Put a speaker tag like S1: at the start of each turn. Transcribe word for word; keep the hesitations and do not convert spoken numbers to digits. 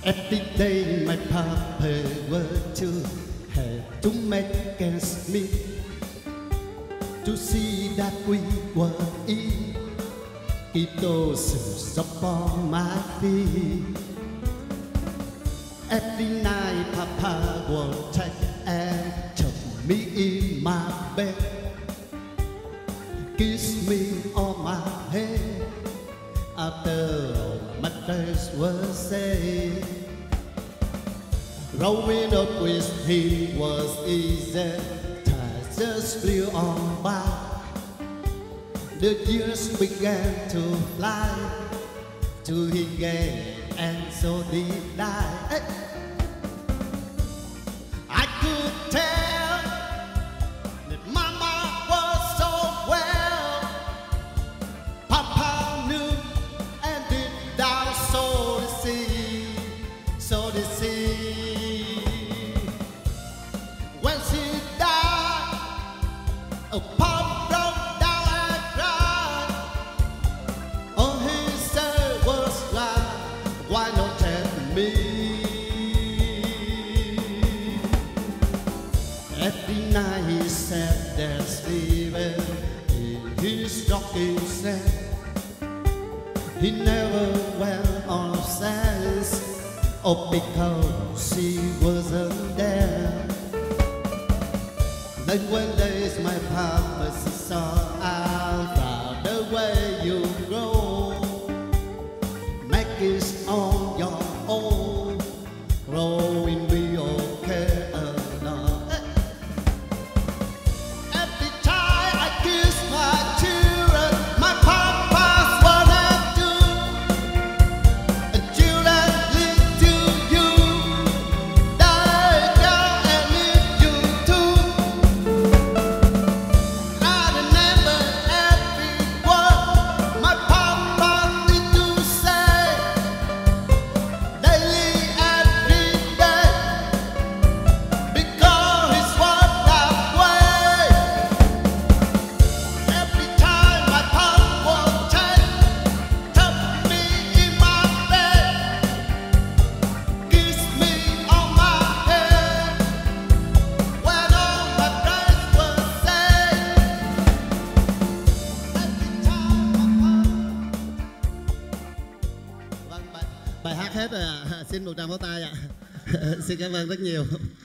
S1: Every day my papa were to have to make against me to see that we were in. Keep those shoes upon my feet. Every night Papa will take and tuck me in my bed, kiss me on my head after all my prayers were said. Growing up with him was easy, time just flew on by. The years began to fly, till he gave and so did I. Hey. I could tell that Mama was so well. Papa knew and did down so to see, so to see. When she died, oh, Papa broke down and cried. All he said was, "Why, why not tell me?" Every night he sat there sleeping in his rocking chair. He never went on sense, oh, because she wasn't there. Then one day my papa saw, "I'm proud the way you grow. Make it on your own, growing be okay alone." Every time I kiss my children, my papa's what I do. And children live to you, die down and live you too. I remember every word my papa did to say, daily, every day, because it's what that way. Every time my papa would take, tuck me in my bed, kiss me on my head, when all my prayers were said. Every time my papa. Vâng, bài, bài hát hết rồi ạ. Xin một tràng pháo tay ạ. Xin cảm ơn rất nhiều.